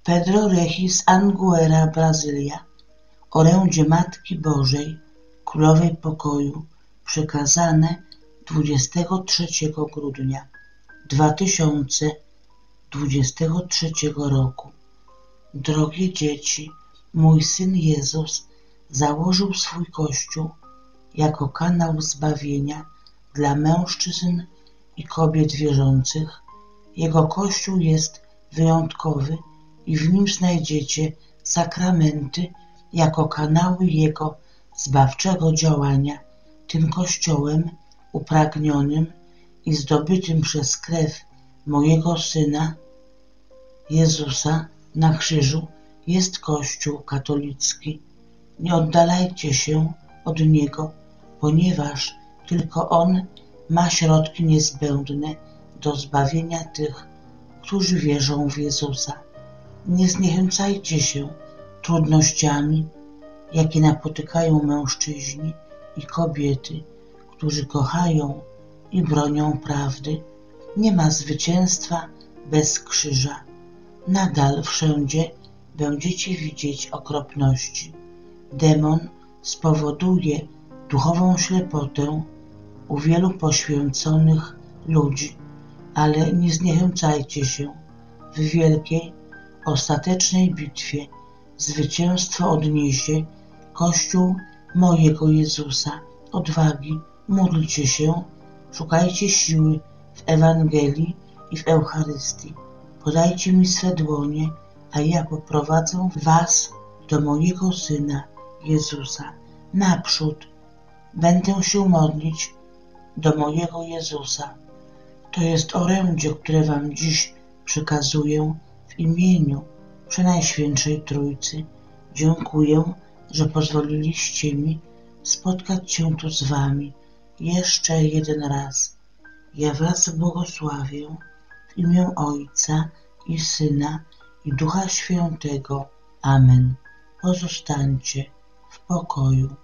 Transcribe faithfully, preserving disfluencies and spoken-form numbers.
Pedro Regis Anguera Brazylia, orędzie Matki Bożej, Królowej Pokoju, przekazane dwudziestego trzeciego grudnia dwa tysiące dwudziestego trzeciego roku. Drogie dzieci, mój Syn Jezus założył swój Kościół jako kanał zbawienia dla mężczyzn i kobiet wierzących. Jego Kościół jest wyjątkowy i w nim znajdziecie sakramenty jako kanały Jego zbawczego działania. Tym Kościołem upragnionym i zdobytym przez krew mojego Syna Jezusa na krzyżu jest Kościół katolicki. Nie oddalajcie się od Niego, ponieważ tylko On ma środki niezbędne do zbawienia tych, którzy wierzą w Jezusa. Nie zniechęcajcie się trudnościami, jakie napotykają mężczyźni i kobiety, którzy kochają i bronią prawdy. Nie ma zwycięstwa bez krzyża. Nadal wszędzie będziecie widzieć okropności. Demon spowoduje duchową ślepotę u wielu poświęconych ludzi, ale nie zniechęcajcie się. W wielkiej, ostatecznej bitwie zwycięstwo odniesie Kościół mojego Jezusa. Odwagi, módlcie się, szukajcie siły w Ewangelii i w Eucharystii. Podajcie mi swe dłonie, a ja poprowadzę was do mojego Syna Jezusa. Naprzód będę się modlić do mojego Jezusa. To jest orędzie, które wam dziś przekazuję w imieniu Przenajświętszej Trójcy. Dziękuję, że pozwoliliście mi spotkać się tu z wami jeszcze jeden raz. Ja was błogosławię w imię Ojca i Syna i Ducha Świętego. Amen. Pozostańcie w pokoju.